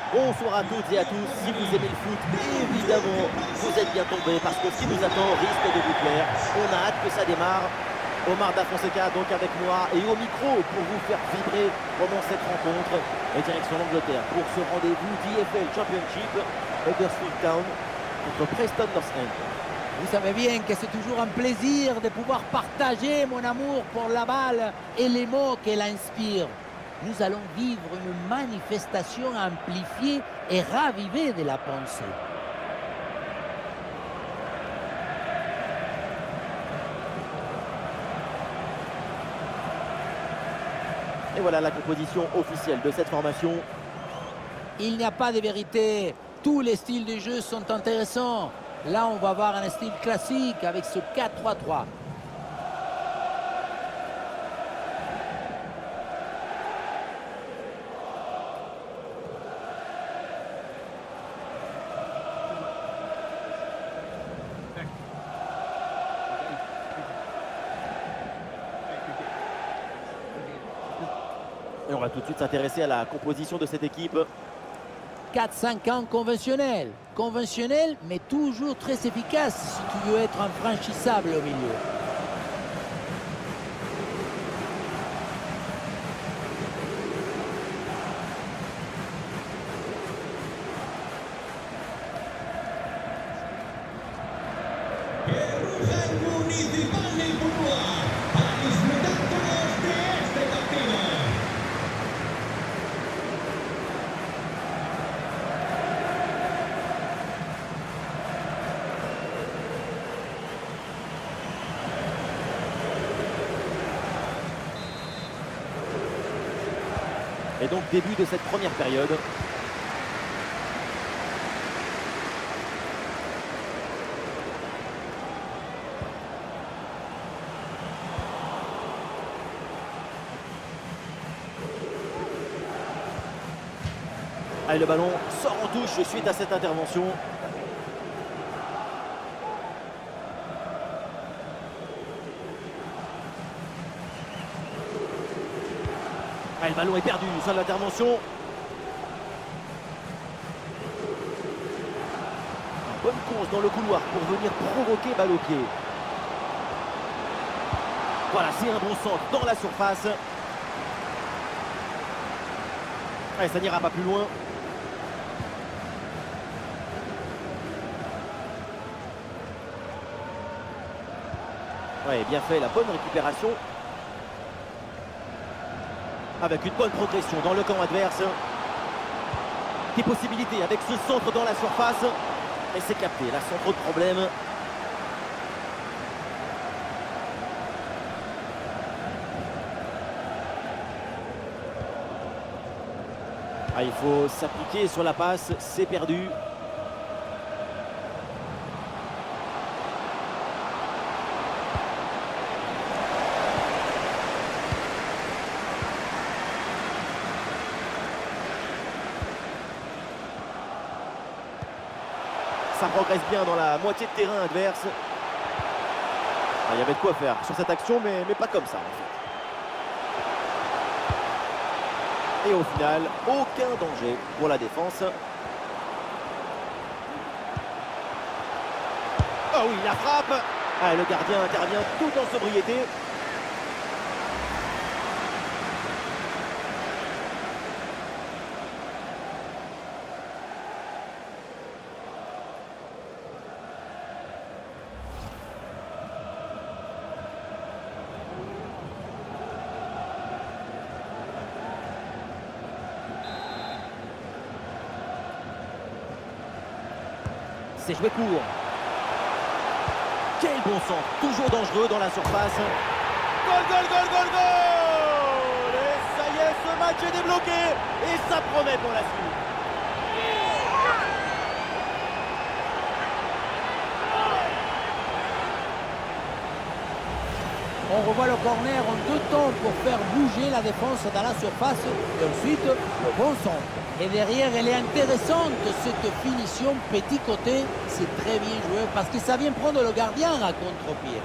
Bonsoir à toutes et à tous, si vous aimez le foot, évidemment, vous êtes bien tombés parce que ce qui nous attend risque de vous plaire. On a hâte que ça démarre. Omar Da Fonseca donc avec moi et au micro pour vous faire vibrer pendant cette rencontre. Et direction l'Angleterre pour ce rendez-vous d'IFL Championship, Huddersfield Town contre Preston North End. Vous savez bien que c'est toujours un plaisir de pouvoir partager mon amour pour la balle et les mots qu'elle inspire. Nous allons vivre une manifestation amplifiée et ravivée de la pensée. Et voilà la composition officielle de cette formation. Il n'y a pas de vérité. Tous les styles de jeu sont intéressants. Là, on va voir un style classique avec ce 4-3-3. Et on va tout de suite s'intéresser à la composition de cette équipe. 4-5-1 conventionnel. Conventionnel, mais toujours très efficace si tu veux être infranchissable au milieu. Et donc début de cette première période. Allez, le ballon sort en touche suite à cette intervention. Ah, le ballon est perdu, fin de l'intervention. Bonne course dans le couloir pour venir provoquer balle au pied. Voilà, c'est un bon centre dans la surface. Allez, ça n'ira pas plus loin. Ouais, bien fait, la bonne récupération. Avec une bonne progression dans le camp adverse. Des possibilités avec ce centre dans la surface. Et c'est capté, là sans trop de problèmes. Ah, il faut s'appliquer sur la passe, c'est perdu. Ça progresse bien dans la moitié de terrain adverse. Ah, il y avait de quoi faire sur cette action, mais pas comme ça en fait. Et au final, aucun danger pour la défense. Oh oui, la frappe. Ah, le gardien intervient tout en sobriété. C'est joué court. Quel bon centre, toujours dangereux dans la surface. Goal, goal, goal, goal, goal! Et ça y est, ce match est débloqué. Et ça promet pour la suite. On revoit le corner en deux temps pour faire bouger la défense dans la surface. Et ensuite, le bon centre. Et derrière, elle est intéressante, cette finition petit côté. C'est très bien joué parce que ça vient prendre le gardien à contre-pied.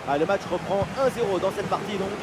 Ah, le match reprend 1-0 dans cette partie donc.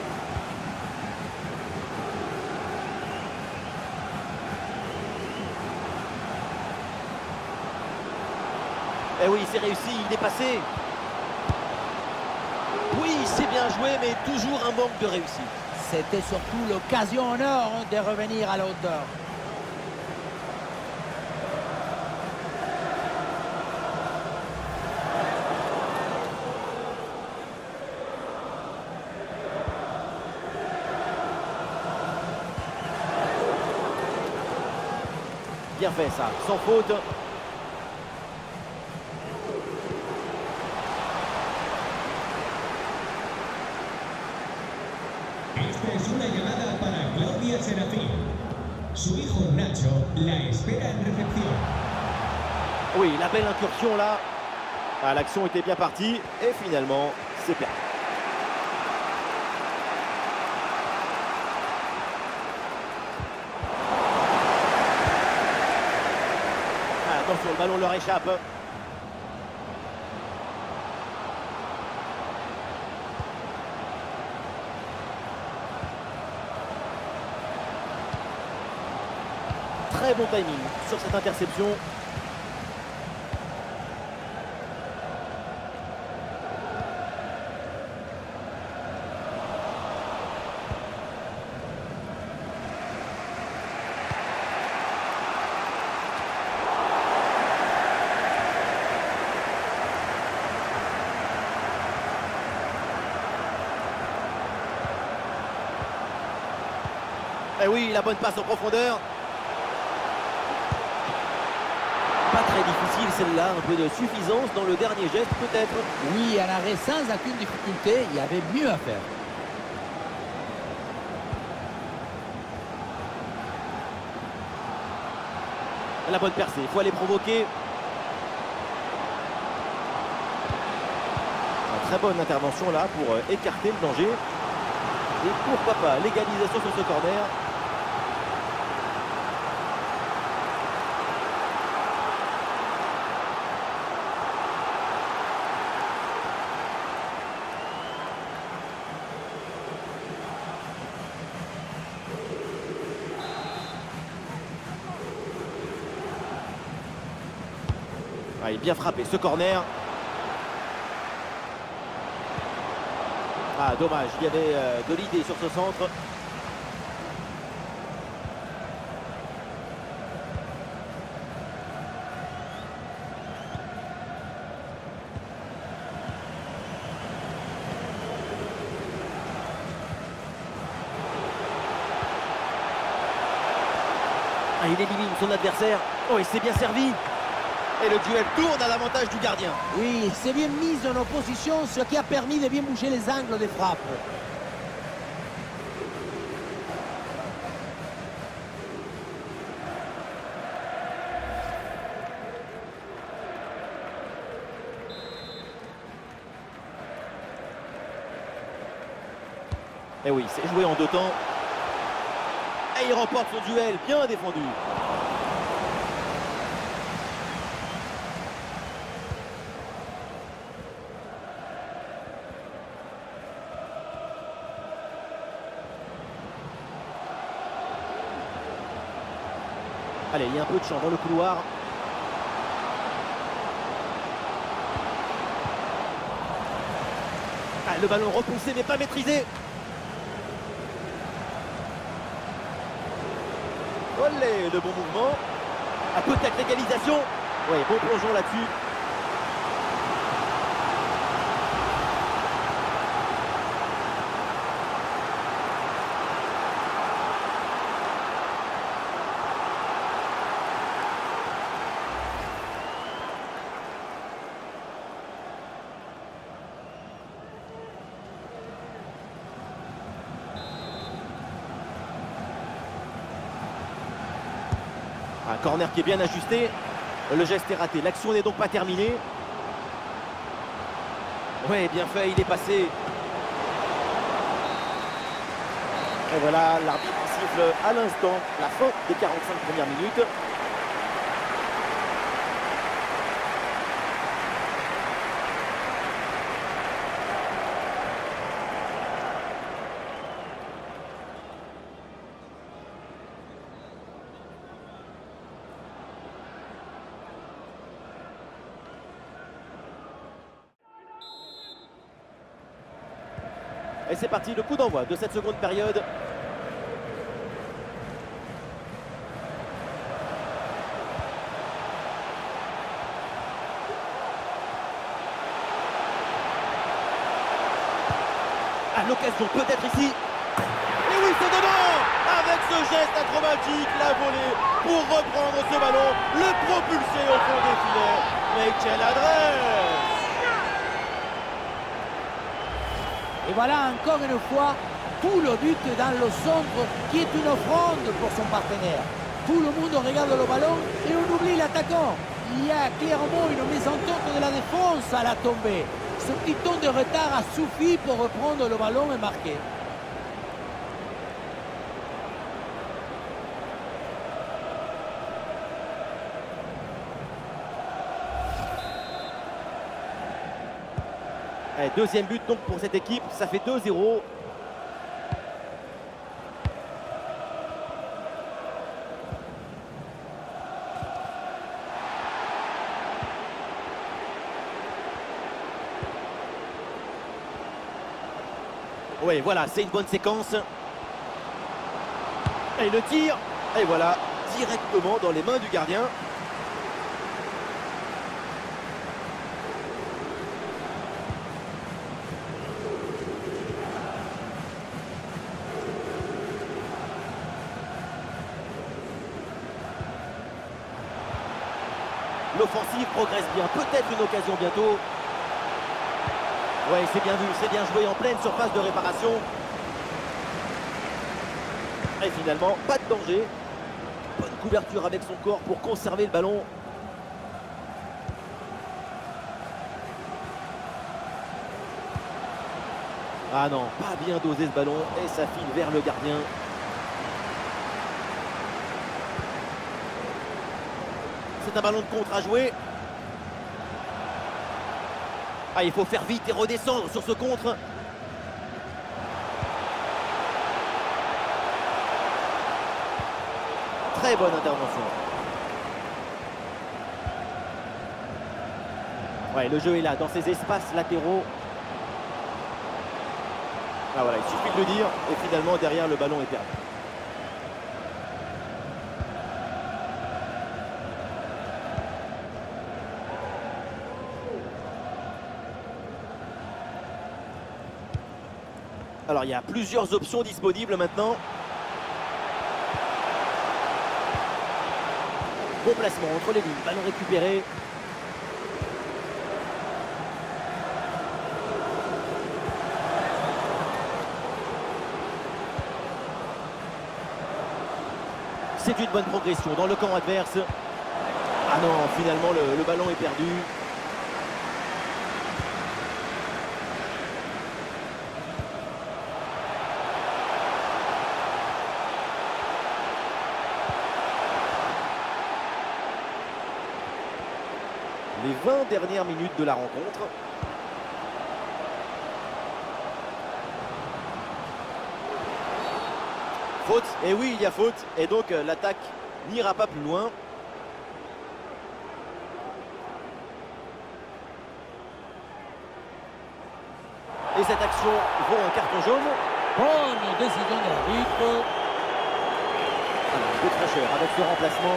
Et oui, c'est réussi, il est passé. Oui, c'est bien joué, mais toujours un manque de réussite. C'était surtout l'occasion en or de revenir à la hauteur. Bien fait ça, sans faute. Esta es una llamada para Claudia Serafín. Su hijo Nacho la espera en recepción. Oui, la belle incursion là. Ah, l'action était bien partie et finalement, c'est perdu. Ah, attention, le ballon leur échappe. Très bon timing sur cette interception. Et oui, la bonne passe en profondeur. Pas très difficile celle-là, un peu de suffisance dans le dernier geste peut-être. Oui, un arrêt sans aucune difficulté, il y avait mieux à faire. La bonne percée, il faut aller provoquer. Une très bonne intervention là pour écarter le danger. Et pourquoi pas l'égalisation sur ce corner. Ah, il est bien frappé ce corner. Ah, dommage, il y avait de l'idée sur ce centre. Ah, il élimine son adversaire. Oh, il s'est bien servi. Et le duel tourne à l'avantage du gardien. Oui, c'est bien mis en opposition, ce qui a permis de bien bouger les angles des frappes. Et oui, c'est joué en deux temps. Et il remporte son duel, bien défendu. Allez, il y a un peu de champ dans le couloir. Ah, le ballon repoussé mais pas maîtrisé. Olé, le bon mouvement. Ah, peut-être l'égalisation. Oui, bon plongeon là-dessus. Un corner qui est bien ajusté. Le geste est raté. L'action n'est donc pas terminée. Oui, bien fait, il est passé. Et voilà, l'arbitre siffle à l'instant la fin des 45 premières minutes. Et c'est parti, le coup d'envoi de cette seconde période. À l'occasion peut-être ici. Et oui, c'est dedans. Avec ce geste acrobatique, la volée pour reprendre ce ballon, le propulser au fond des filets. Mais quelle adresse! Et voilà encore une fois tout le but dans le centre qui est une offrande pour son partenaire. Tout le monde regarde le ballon et on oublie l'attaquant. Il y a clairement une mésentente de la défense à la tombée. Ce petit temps de retard a suffi pour reprendre le ballon et marquer. Et deuxième but donc pour cette équipe, ça fait 2-0. Oui, voilà, c'est une bonne séquence. Et le tir, et voilà, directement dans les mains du gardien. L'offensive progresse bien, peut-être une occasion bientôt. Ouais, c'est bien vu, c'est bien joué en pleine surface de réparation. Et finalement, pas de danger. Bonne couverture avec son corps pour conserver le ballon. Ah non, pas bien dosé ce ballon et ça file vers le gardien. C'est un ballon de contre à jouer. Ah, il faut faire vite et redescendre sur ce contre. Très bonne intervention. Ouais, le jeu est là, dans ces espaces latéraux. Ah voilà, il suffit de le dire. Et finalement, derrière, le ballon est perdu. Alors, il y a plusieurs options disponibles maintenant. Bon placement entre les lignes, ballon récupéré. C'est une bonne progression dans le camp adverse. Ah non, finalement, le ballon est perdu. Les 20 dernières minutes de la rencontre. Faute, et oui, il y a faute, et donc l'attaque n'ira pas plus loin. Et cette action vaut un carton jaune. Bonne décision de l'arbitre. Alors, un peu de fraîcheur avec ce remplacement.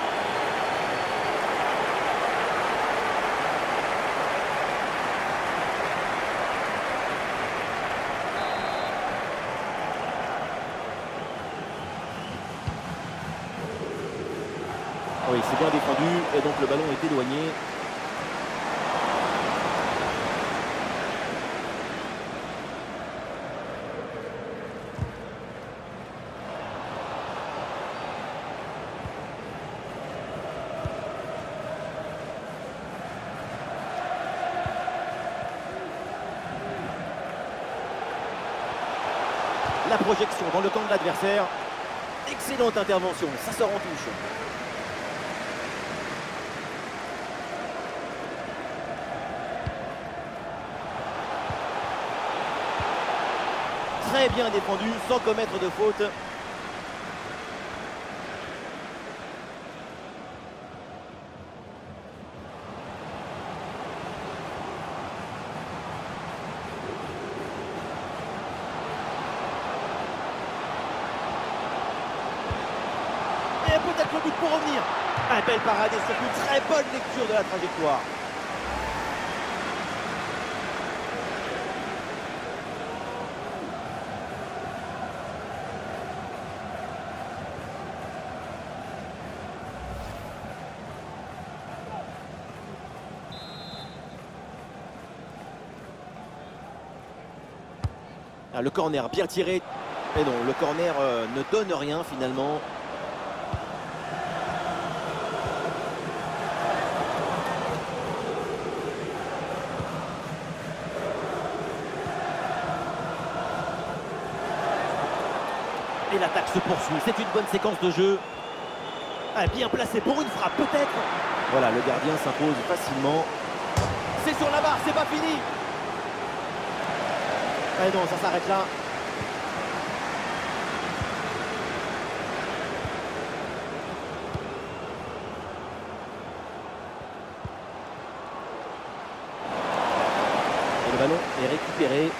Oui, c'est bien défendu et donc le ballon est éloigné. La projection dans le camp de l'adversaire. Excellente intervention, ça sort en touche. Très bien défendu, sans commettre de faute. attaque le but pour revenir. Un bel parade et surtout une très bonne lecture de la trajectoire. Ah, le corner bien tiré. Mais non, le corner ne donne rien finalement. Et l'attaque se poursuit. C'est une bonne séquence de jeu. Ah, bien placé pour une frappe peut-être. Voilà, le gardien s'impose facilement. C'est sur la barre, c'est pas fini. Ah non, ça s'arrête là. Et le ballon est récupéré.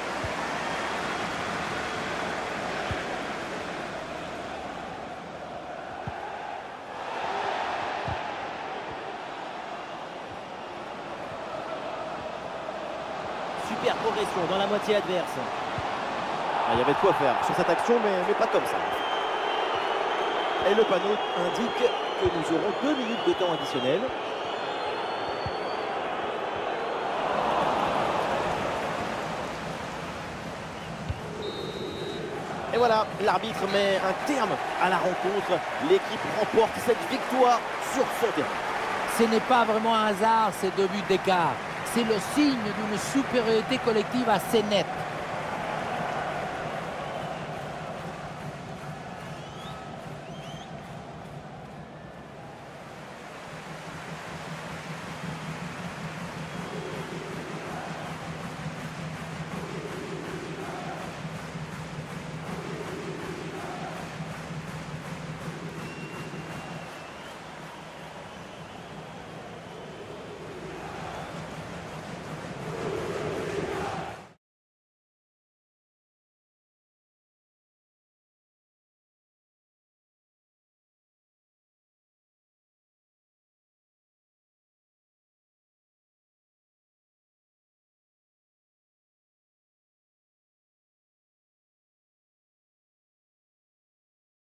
Super progression dans la moitié adverse. Ah, il y avait de quoi faire sur cette action, mais pas comme ça. Et le panneau indique que nous aurons 2 minutes de temps additionnel. Et voilà, l'arbitre met un terme à la rencontre. L'équipe remporte cette victoire sur son terrain. Ce n'est pas vraiment un hasard ces 2 buts d'écart. C'est le signe d'une supériorité collective assez nette.